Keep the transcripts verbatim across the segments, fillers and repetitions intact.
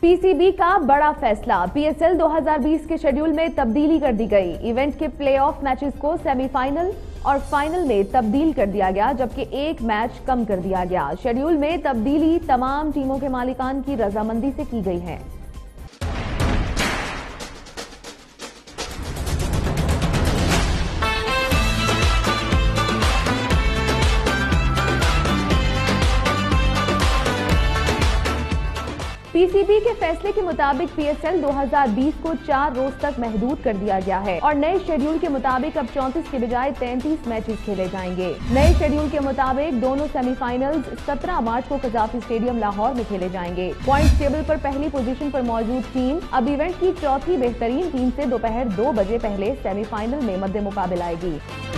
PCB का बड़ा फैसला, पीएसएल दो हज़ार बीस के शेड्यूल में तब्दीली कर दी गई। इवेंट के प्लेऑफ मैचेस को सेमीफाइनल और फाइनल में तब्दील कर दिया गया, जबकि एक मैच कम कर दिया गया। शेड्यूल में तब्दीली तमाम टीमों के मालिकान की रजामंदी से की गई है। पीसीबी के फैसले के मुताबिक पीएसएल दो हज़ार बीस को चार रोज तक महदूद कर दिया गया है और नए शेड्यूल के मुताबिक अब चौंतीस के बजाय तैंतीस मैचेस खेले जाएंगे। नए शेड्यूल के मुताबिक दोनों सेमीफाइनल्स सत्रह मार्च को कजाफी स्टेडियम लाहौर में खेले जाएंगे। पॉइंट्स टेबल पर पहली पोजीशन पर मौजूद टीम अब इवेंट की चौथी बेहतरीन टीम से दोपहर दो बजे पहले सेमीफाइनल में मद्दे मुकाबला आएगी।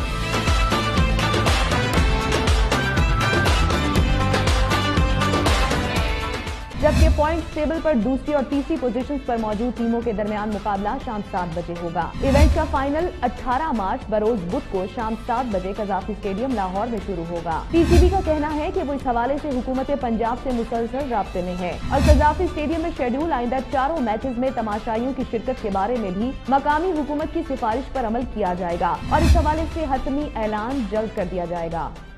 जबकि पॉइंट्स टेबल पर दूसरी और तीसरी पोजीशंस पर मौजूद टीमों के दरमियान मुकाबला शाम सात बजे होगा। इवेंट का फाइनल अठारह मार्च बरोज बुध को शाम सात बजे कजाफी स्टेडियम लाहौर में शुरू होगा। पीसीबी का कहना है कि वो इस हवाले से हुकूमत पंजाब से मुसलसल राब्ते में है और कजाफी स्टेडियम में शेड्यूल आइंदा चारों मैचेस में तमाशाइयों की शिरकत के बारे में भी मकामी हुकूमत की सिफारिश पर अमल किया जाएगा और इस हवाले से हतमी ऐलान जल्द कर दिया जाएगा।